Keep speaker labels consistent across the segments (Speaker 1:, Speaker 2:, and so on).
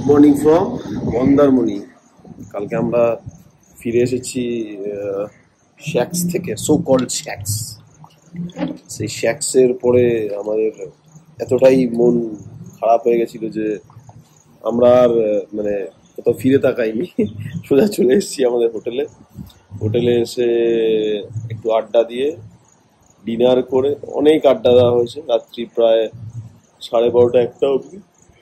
Speaker 1: Morning from Mandarmani. কালকে আমরা ফিরে এসেছি শ্যাক্স থেকে, সো কল্ড শ্যাক্স। সেই শ্যাক্সের পরে আমাদের এতটাই মন খারাপ হয়ে গেছিল যে আমরা আর মানে কোথাও ফিরে তাকাইনি, সোজা চলে এসেছি আমাদের হোটেলে এসে একটু আড্ডা দিয়ে ডিনার করে, অনেক আড্ডা দেওয়া হয়েছে রাত্রি প্রায় 12:30 একটা অবধি।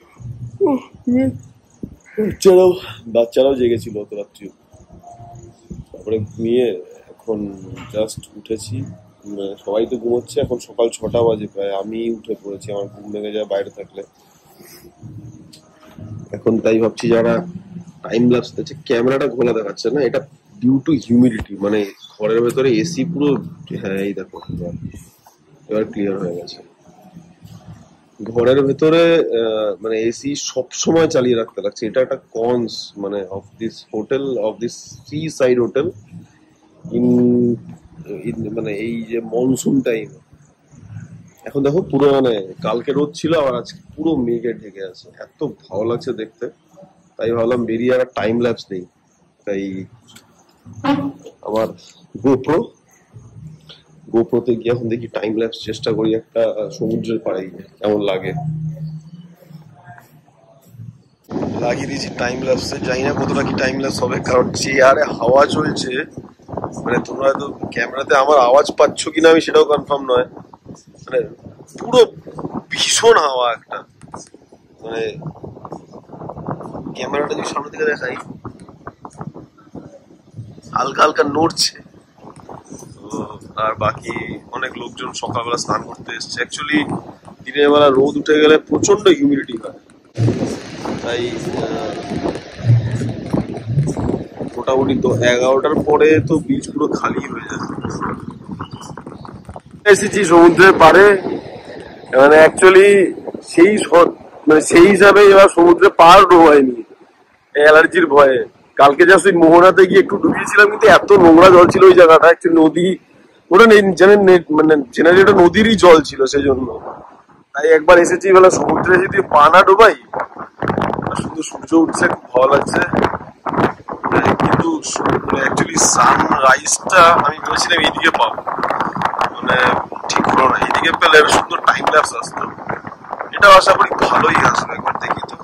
Speaker 1: বাচ্চারাও জেগেছিল অত রাত্রি। তারপরে ঘুমিয়ে এখন জাস্ট উঠেছি। সবাই তো ঘুমোচ্ছে, এখন সকাল 6টা বাজে প্রায়। আমি উঠে পড়েছি, আমার ঘুম ভেঙে যায় বাইরে থাকলে। এখন তাই ভাবছি যারা টাইম ল্যাপস দিচ্ছে, ক্যামেরাটা খোলা দেখাচ্ছে না, এটা ডিউ টু হিউমিডিটি, মানে ঘরের ভেতরে এসি পুরো। হ্যাঁ এই দেখো এবার ক্লিয়ার হয়ে গেছে। ঘরের ভেতরে মানে এসি সব সময় চালিয়ে রাখতে লাগছে। এটা একটা কনস মানে of this hotel, of this sea side hotel in মানে এই যে মনসুন টাইম। এখন দেখো পুরো মানে কালকে রোদ ছিল, আর আজকে পুরো মেঘে ঢেকে আছে। এত ভালো লাগছে দেখতে, তাই ভাবলাম বেরিয়ে আর টাইম ল্যাপস নেই। তাই আমার গোপ্রোতে গিয়ে এখন দেখি টাইম ল্যাপস চেষ্টা করি একটা সমুদ্রের পাড়ে গিয়ে কেমন লাগে। লাগিয়ে দিয়েছি টাইম ল্যাপসে, জানি না কতটা কি টাইম ল্যাপস হবে, কারণ যে আরে হাওয়া চলছে, মানে তোমরা হয়তো ক্যামেরাতে আমার আওয়াজ পাচ্ছ কিনা আমি সেটাও কনফার্ম নয়। মানে পুরো ভীষণ হাওয়া একটা, মানে ক্যামেরাটা যদি সামনে থেকে দেখাই হালকা হালকা নড়ছে। আর বাকি অনেক লোকজন সকালবেলা স্নান করতে এসছে। অ্যাকচুয়ালি দিনের বেলা রোদ উঠে গেলে প্রচন্ড হিউমিডিটি হয়, তাই মোটামুটি তো 11টার পরে তো বিচ পুরো খালি হয়ে যায়। এসেছি সমুদ্রের পাড়ে, মানে অ্যাকচুয়ালি সেই মানে সেই হিসাবে এবার সমুদ্রে পার ডোবায়নি অ্যালার্জির ভয়ে। কালকে জাস্ট ওই মোহনাতে গিয়ে একটু ডুবিয়েছিলাম, কিন্তু এত নোংরা জল ছিল ওই জায়গাটা। অ্যাকচুয়ালি নদী ওটা মানে জেনারেলি ওটা নদীরই জল ছিল, সেই জন্য। তাই একবার এসেছি, বেলা সমুদ্রে যদি পা না ডোবাই, শুধু সূর্য উঠছে, খুব ভালো লাগছে। কিন্তু অ্যাকচুয়ালি সানরাইজটা আমি ভেবেছিলাম এইদিকে পাবো, মানে ঠিক হলো না। এইদিকে পেলে একটা সুন্দর টাইম ল্যাপস আসতো, এটাও আশা করি ভালোই আসবে। একবার দেখি তো।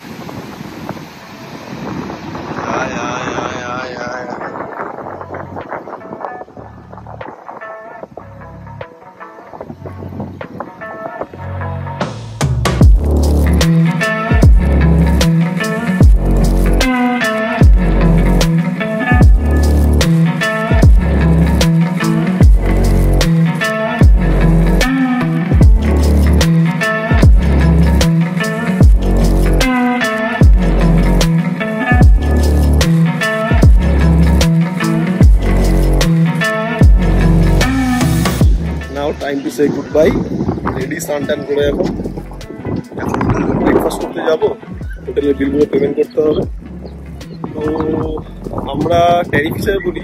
Speaker 1: Time to say good bye. Ready স্নান টান করে এখন ব্রেকফাস্ট করতে যাবো। হোটেলের বিলগুলো পেমেন্ট করতে হবে। তো আমরা ট্যারিফ হিসেবে বলি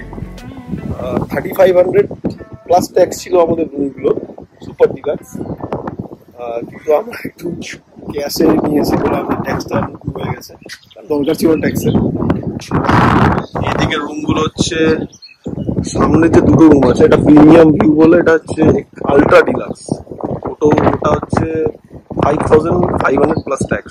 Speaker 1: 3500 প্লাস ট্যাক্স ছিল আমাদের রুমগুলো, সুপার ডিলাক্স। কিন্তু আমরা একটু ক্যাশে নিয়েছি বলে আমাদের ট্যাক্সটা হয়ে গেছে, দরকার ছিল ট্যাক্সের। এদিকে রুমগুলো হচ্ছে, সামনে যে দুটো রুম আছে, এটা প্রিমিয়াম ভিউ বলে, এটা হচ্ছে আলট্রা ডিলাক্স। ওটা হচ্ছে 5500 প্লাস ট্যাক্স।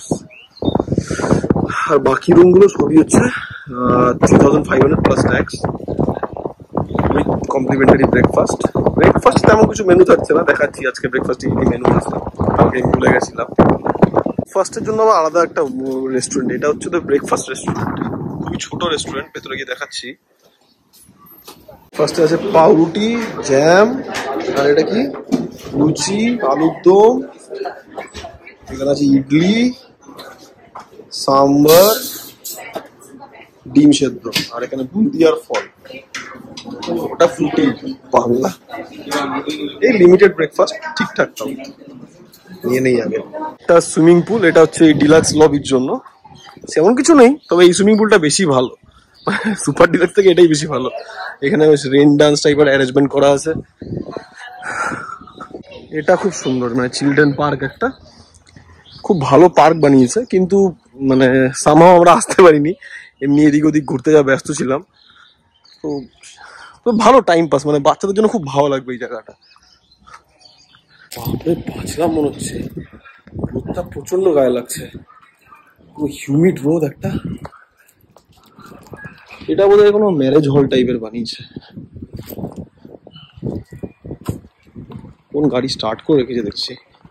Speaker 1: আর বাকি রুমগুলো সবই হচ্ছে 3500 plus tax with complimentary breakfast. তেমন কিছু মেনু থাকছে না, দেখাচ্ছি আজকে ব্রেকফাস্টে কি মেনু আছে, কালকে আমি ভুলে গেছিলাম। ফার্স্টের জন্য আবার আলাদা একটা রেস্টুরেন্ট, এটা হচ্ছে তো ব্রেকফাস্ট রেস্টুরেন্ট, খুবই ছোট রেস্টুরেন্ট, ভেতরে গিয়ে দেখাচ্ছি। ফার্স্টে আছে পাউরুটি, জ্যাম, আর এটা কি লুচি, আলুর দম। এখানে আছে ইডলি, সাম্বার, ডিম সেদ্ধ, আর এখানে বুন্দি আর ফল। ওটা ফ্রুটি বাংলা। এই লিমিটেড ব্রেকফাস্ট, ঠিকঠাক দাম, নিয়ে নেই আগে। এটা সুইমিং পুল, এটা হচ্ছে এই ডিলাক্স লবির জন্য। সেমন কিছু নেই, তবে এই সুইমিং পুলটা বেশি ভালো, সুপার ডিলাক্স থেকে এটাই বেশি ভালো। এখানে বেশ রেন ডান্স টাইপের অ্যারেঞ্জমেন্ট করা আছে। এটা খুব সুন্দর, মানে চিলড্রেন পার্ক একটা, খুব ভালো পার্ক বানিয়েছে। কিন্তু
Speaker 2: মানে সামহাও আমরা আসতে পারিনি, এমনি এদিক ওদিক ঘুরতে যা ব্যস্ত ছিলাম। তো তো ভালো টাইম পাস, মানে বাচ্চাদের জন্য খুব ভালো লাগবে এই জায়গাটা। বাপরে বাঁচলাম মনে হচ্ছে, রোদটা প্রচন্ড গায়ে লাগছে, পুরো হিউমিড রোদ একটা। এটা বোধহয় কোনো ম্যারেজ হল টাইপের বানিয়েছে। কোন গাড়ি স্টার্ট করে রেখেছে দেখছি।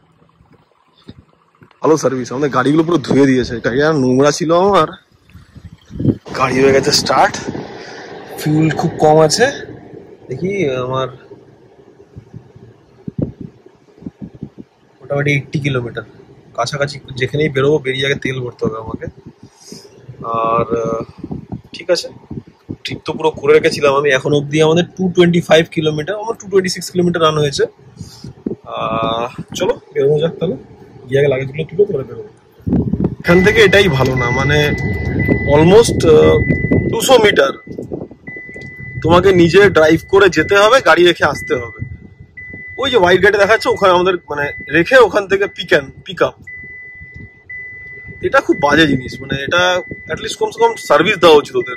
Speaker 2: ভালো সার্ভিস, আমাদের গাড়িগুলো পুরো ধুয়ে দিয়েছে, গাড়ি আর নোংরা ছিল আমার। গাড়ি হয়ে গেছে স্টার্ট, ফিউল খুব কম আছে। দেখি আমার মোটামুটি 80 কিলোমিটার কাছাকাছি, যেখানেই বেরোবো বেরিয়ে আগে তেল ভরতে হবে আমাকে। আর ঠিক আছে, ট্রিপ তো পুরো করে রেখেছিলাম আমি। এখন অবধি আমাদের 225 কিলোমিটার, আমার 226 কিলোমিটার রান হয়েছে। চলো বেরোনো যাক তাহলে, গিয়ে আগে লাগেজগুলো তুলো তারপরে বেরোবো। এখান থেকে এটাই ভালো না, মানে অলমোস্ট 200 মিটার তোমাকে নিজে ড্রাইভ করে যেতে হবে, গাড়ি রেখে আসতে হবে। ওই যে হোয়াইট গাড়ি দেখাচ্ছে ওখানে আমাদের মানে রেখে ওখান থেকে পিক আপ। এটা খুব বাজে জিনিস, মানে এটা অ্যাটলিস্ট কমসে কম সার্ভিস দেওয়া উচিত ওদের।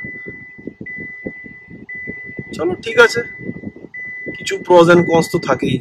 Speaker 2: চলো ঠিক আছে, কিছু প্রস এন্ড কনস তো থাকেই।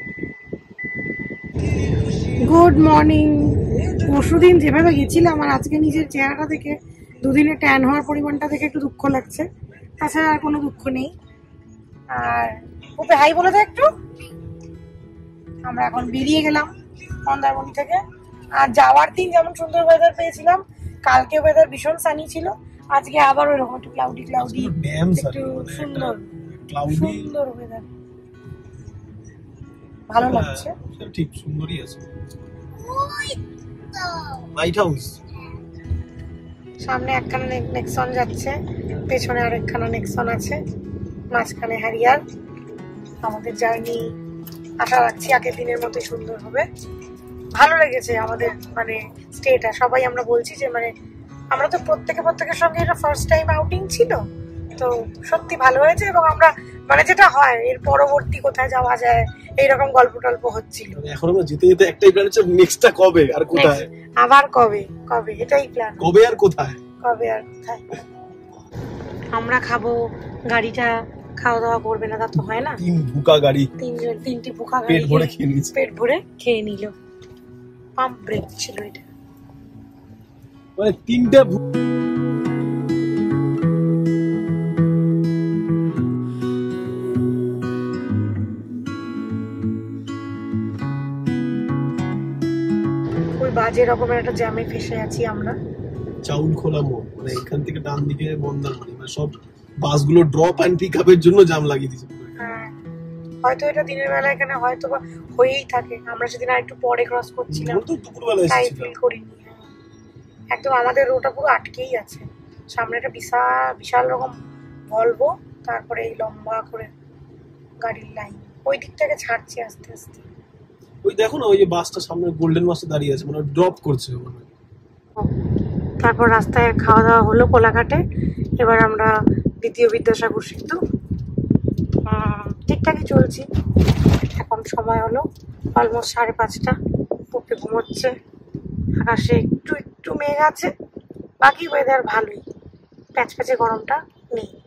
Speaker 3: Good morning. পরশুদিন যেভাবে গেছিলাম আর আজকে নিজের চেহারাটা দেখে, দুদিনে ট্যান হওয়ার পরিমাণটা দেখে একটু দুঃখ লাগছে, তাছাড়া আর কোনো দুঃখ নেই। আর ওকে হাই বলে দেয় একটু। আমরা এখন বেরিয়ে গেলাম মন্দারমণি থেকে। আর যাওয়ার দিন যেমন সুন্দর ওয়েদার পেয়েছিলাম, কালকে ওয়েদার ভীষণ সানি ছিল, আজকে আবার ওইরকম একটু ক্লাউডি একটু সুন্দর সুন্দর ওয়েদার, ভালো লাগছে।
Speaker 2: ঠিক সুন্দরই আছে। লাইট হাউস
Speaker 3: সামনে একখানা নেক্সন যাচ্ছে, পেছনে আরেকখানা নেক্সন আছে, মাঝখানে হ্যারিয়ার। আমাদের জার্নি আশা রাখছি আগের দিনের মতো সুন্দর হবে। ভালো লেগেছে আমাদের মানে স্টেটা, সবাই আমরা বলছি যে মানে আমরা তো প্রত্যেকের সঙ্গে এটা ফার্স্ট টাইম আউটিং ছিল, তো সত্যি ভালো হয়েছে। এবং আমরা মানে যেটা হয় এর পরবর্তী কোথায় যাওয়া যায় এইরকম গল্প টল্প হচ্ছিল।
Speaker 2: এখন আমরা যেতে যেতে একটাই প্ল্যান হচ্ছে, নেক্সটটা কবে আর কোথায়,
Speaker 3: আবার কবে এটাই প্ল্যান,
Speaker 2: কবে আর কোথায়।
Speaker 3: আমরা খাবো, গাড়িটা খাওয়া দাওয়া করবে না তা তো হয় না। তিনটি ভুকা গাড়ি পেট ভরে খেয়ে নিল। পাম্প ব্রেক ছিল এটা,
Speaker 2: মানে তিনটা।
Speaker 3: বাজে রকমের একটা জ্যামে ফেসে আছি আমরা।
Speaker 2: চাউল খোলা মোড়, মানে এখান থেকে ডান দিকে মন্দারমণি, মানে সব বাসগুলো ড্রপ এন্ড পিক আপের জন্য জ্যাম লাগিয়ে দিয়েছে।
Speaker 3: হ্যাঁ, হয়তো এটা দিনের বেলা এখানে হয়তো বা হয়েই থাকে। আমরা সেদিন আর একটু পরে ক্রস করছিলাম, তাই ফিল করিনি। একদম আমাদের রোডটা পুরো আটকেই আছে। সামনে একটা বিশাল রকম ভলভো, তারপরে এই লম্বা করে গাড়ির লাইন, ওই দিক থেকে ছাড়ছে আস্তে আস্তে।
Speaker 2: ওই দেখো না, ওই যে বাসটা সামনে গোল্ডেন বাসটা দাঁড়িয়ে আছে, মানে ড্রপ করছে।
Speaker 3: তারপর রাস্তায় খাওয়া দাওয়া হলো কোলাঘাটে। এবার আমরা দ্বিতীয় বিদ্যাসাগর সেতু, ঠিকঠাকই চলছি। এখন সময় হলো অলমোস্ট 5:30। পুপে ঘুমোচ্ছে, আকাশে একটু মেঘ আছে, বাকি ওয়েদার ভালোই, প্যাচপ্যাচে গরমটা নেই।